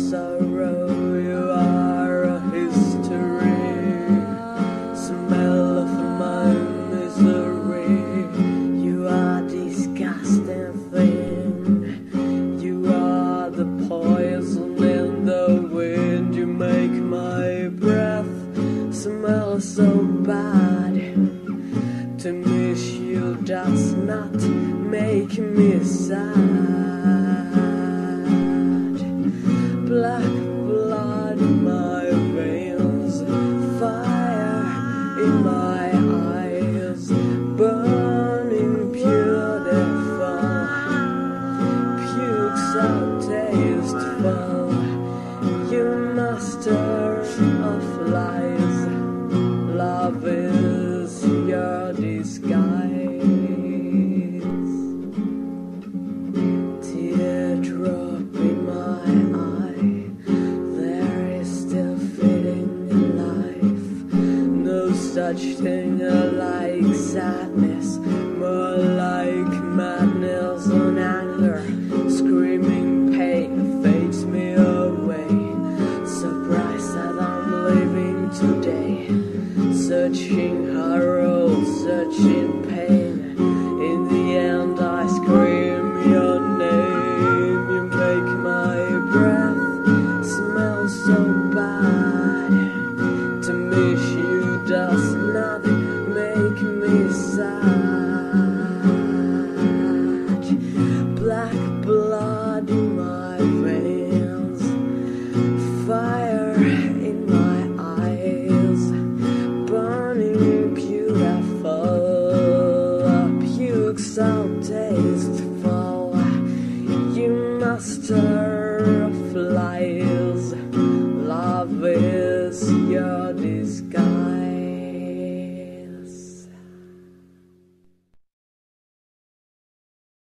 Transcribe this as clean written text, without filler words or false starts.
sorrow, you are a history, smell of my misery. You are disgusting thing, you are the poison in the wind. You make my breath smell so bad. To miss you does not make me sad. Black